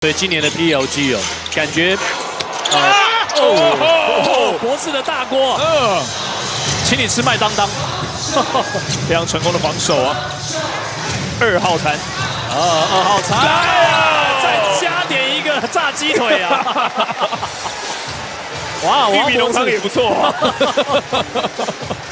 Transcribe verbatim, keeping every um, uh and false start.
对今年的 P L G 哦，感觉啊哦哦，博士的大锅，嗯，请你吃麦当当， 非常成功的防守啊！二号餐， 啊，二号餐，来啊，再加点一个炸鸡腿啊！哇， 玉米浓汤也不错啊。